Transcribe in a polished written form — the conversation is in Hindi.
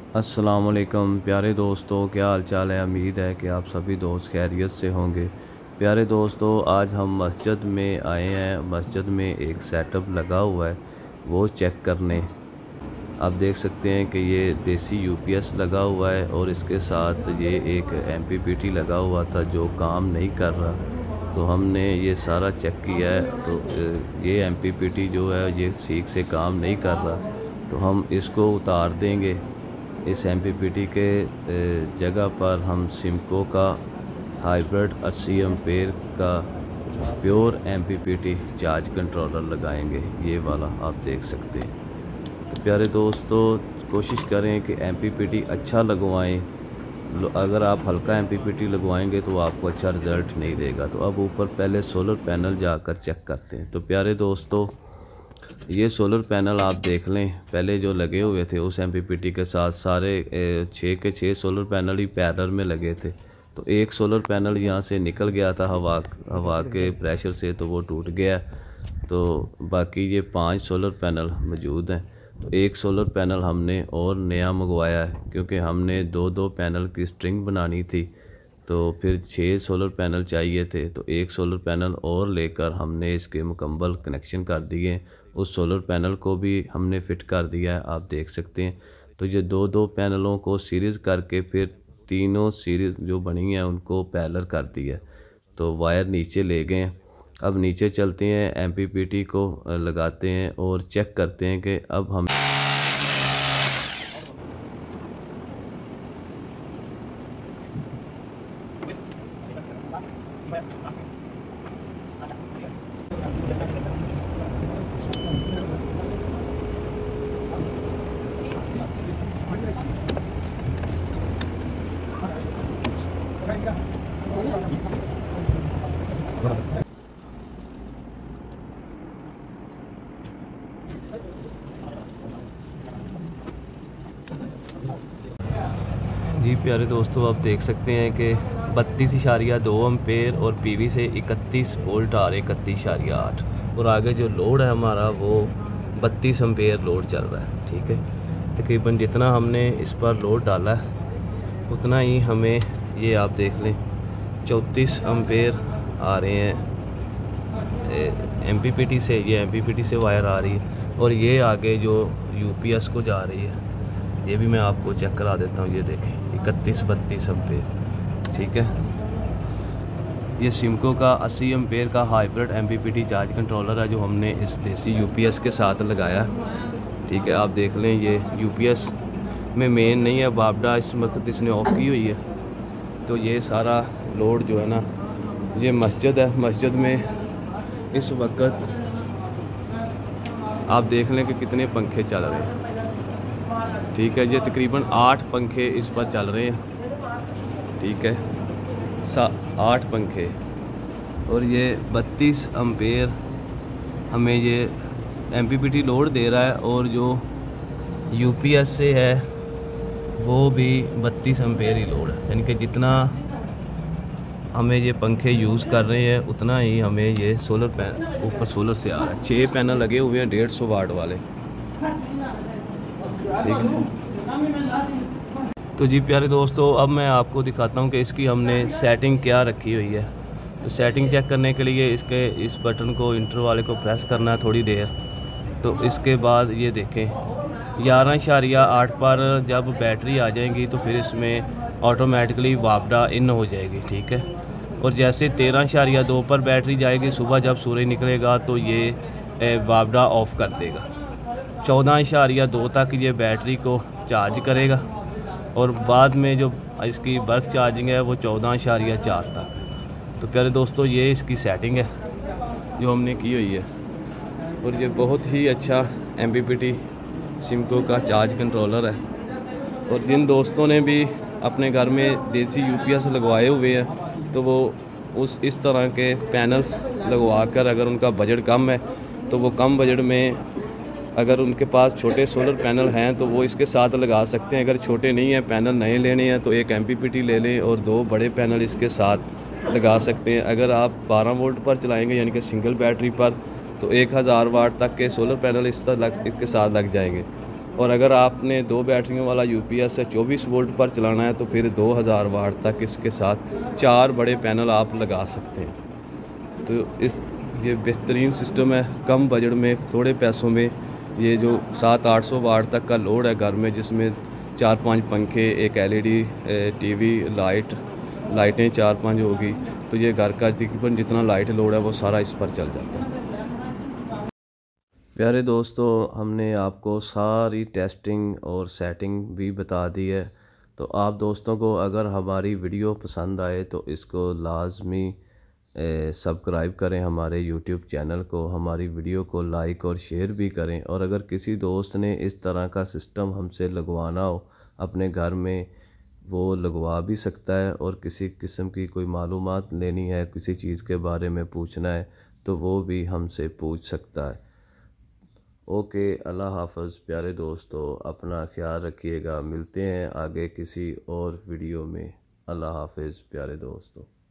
अस्सलामुअलैकुम प्यारे दोस्तों, क्या हाल चाल है। उम्मीद है कि आप सभी दोस्त खैरियत से होंगे। प्यारे दोस्तों, आज हम मस्जिद में आए हैं। मस्जिद में एक सेटअप लगा हुआ है, वो चेक करने। आप देख सकते हैं कि ये देसी यूपीएस लगा हुआ है और इसके साथ ये एक एमपीपीटी लगा हुआ था जो काम नहीं कर रहा। तो हमने ये सारा चेक किया है, तो ये एमपीपीटी जो है ये ठीक से काम नहीं कर रहा। तो हम इसको उतार देंगे। इस एमपीपीटी के जगह पर हम सिमको का हाइब्रिड 80 एम्पेयर का प्योर एमपीपीटी चार्ज कंट्रोलर लगाएंगे। ये वाला आप देख सकते हैं। तो प्यारे दोस्तों, कोशिश करें कि एमपीपीटी अच्छा लगवाएं। अगर आप हल्का एमपीपीटी लगवाएंगे तो आपको अच्छा रिज़ल्ट नहीं देगा। तो अब ऊपर पहले सोलर पैनल जाकर चेक करते हैं। तो प्यारे दोस्तों, ये सोलर पैनल आप देख लें, पहले जो लगे हुए थे उस एमपीपीटी के साथ सारे 6 के 6 सोलर पैनल ही पैरेलल में लगे थे। तो एक सोलर पैनल यहाँ से निकल गया था हवा के प्रेशर से, तो वो टूट गया। तो बाकी ये 5 सोलर पैनल मौजूद हैं। तो एक सोलर पैनल हमने और नया मंगवाया है, क्योंकि हमने 2-2 पैनल की स्ट्रिंग बनानी थी। तो फिर 6 सोलर पैनल चाहिए थे, तो एक सोलर पैनल और लेकर हमने इसके मुकम्मल कनेक्शन कर दिए। उस सोलर पैनल को भी हमने फ़िट कर दिया है, आप देख सकते हैं। तो ये 2-2 पैनलों को सीरीज़ करके फिर तीनों सीरीज़ जो बनी है उनको पैरेलल कर दिया। तो वायर नीचे ले गए। अब नीचे चलते हैं, एमपीपीटी को लगाते हैं और चेक करते हैं कि अब हम जी प्यारे दोस्तों, आप देख सकते हैं कि 32.2 एम्पेयर और पीवी से 31 वोल्ट आ रहे, 31.8। और आगे जो लोड है हमारा वो 32 एम्पेयर लोड चल रहा है। ठीक है, तकरीबन जितना हमने इस पर लोड डाला है उतना ही हमें, ये आप देख लें, 34 एम्पेयर आ रहे हैं एमपीपीटी से। ये एमपीपीटी से वायर आ रही है और ये आगे जो यूपीएस को जा रही है, ये भी मैं आपको चेक करा देता हूँ। ये देखें, 31-32 एम्पेयर। ठीक है, ये सिमको का 80 एम्पेयर का हाइब्रिड एमपीपीटी चार्ज कंट्रोलर है जो हमने इस देसी यूपीएस के साथ लगाया। ठीक है, आप देख लें, ये यूपीएस में मेन नहीं है, बाबडा इस वक्त इसने ऑफ की हुई है। तो ये सारा लोड जो है ना, ये मस्जिद है। मस्जिद में इस वक्त आप देख लें कि कितने पंखे चल रहे हैं। ठीक है, ये तकरीबन 8 पंखे इस पर चल रहे हैं। ठीक है, 8 पंखे, और ये 32 एम्पेयर हमें ये एमपीपीटी लोड दे रहा है। और जो यूपीएस से है वो भी 32 एम्पेयर ही लोड है। यानी कि जितना हमें ये पंखे यूज़ कर रहे हैं उतना ही हमें ये सोलर पैनल ऊपर सोलर से आ रहा है। 6 पैनल लगे हुए हैं 150 वाट वाले। ठीक है, तो जी प्यारे दोस्तों, अब मैं आपको दिखाता हूँ कि इसकी हमने सेटिंग क्या रखी हुई है। तो सेटिंग चेक करने के लिए इस बटन को, इंटर वाले को प्रेस करना है थोड़ी देर। तो इसके बाद ये देखें, 11.8 पर जब बैटरी आ जाएगी तो फिर इसमें ऑटोमेटिकली वापडा इन हो जाएगी। ठीक है, और जैसे 13.2 पर बैटरी जाएगी, सुबह जब सूरज निकलेगा तो ये वापडा ऑफ कर देगा। 14.2 तक ये बैटरी को चार्ज करेगा और बाद में जो इसकी बल्क चार्जिंग है वो 14.4 तक। तो प्यारे दोस्तों, ये इसकी सेटिंग है जो हमने की हुई है। और ये बहुत ही अच्छा एमपीपीटी सिमको का चार्ज कंट्रोलर है। और जिन दोस्तों ने भी अपने घर में देसी यूपीएस लगवाए हुए हैं तो वो इस तरह के पैनल्स लगवा कर, अगर उनका बजट कम है तो वो कम बजट में, अगर उनके पास छोटे सोलर पैनल हैं तो वो इसके साथ लगा सकते हैं। अगर छोटे नहीं हैं, पैनल नए लेने हैं, तो एक एमपीपीटी ले लें और 2 बड़े पैनल इसके साथ लगा सकते हैं। अगर आप 12 वोल्ट पर चलाएंगे यानी कि सिंगल बैटरी पर, तो 1000 वाट तक के सोलर पैनल इसके साथ लग जाएंगे। और अगर आपने 2 बैटरियों वाला यूपीएस से 24 वोल्ट पर चलाना है तो फिर 2000 वाट तक इसके साथ 4 बड़े पैनल आप लगा सकते हैं। तो ये बेहतरीन सिस्टम है, कम बजट में थोड़े पैसों में। ये जो 700-800 वाट तक का लोड है घर में, जिसमें 4-5 पंखे, एक एलईडी टीवी, लाइटें 4-5 होगी, तो ये घर का तकरीबन जितना लाइट लोड है वो सारा इस पर चल जाता है। प्यारे दोस्तों, हमने आपको सारी टेस्टिंग और सेटिंग भी बता दी है। तो आप दोस्तों को अगर हमारी वीडियो पसंद आए तो इसको लाजमी सब्सक्राइब करें हमारे यूट्यूब चैनल को, हमारी वीडियो को लाइक और शेयर भी करें। और अगर किसी दोस्त ने इस तरह का सिस्टम हमसे लगवाना हो अपने घर में, वो लगवा भी सकता है। और किसी किस्म की कोई मालूमात लेनी है, किसी चीज़ के बारे में पूछना है, तो वो भी हमसे पूछ सकता है। ओके, अल्लाह हाफ़िज़ प्यारे दोस्तों, अपना ख्याल रखिएगा। मिलते हैं आगे किसी और वीडियो में। अल्लाह हाफ़िज़ प्यारे दोस्तों।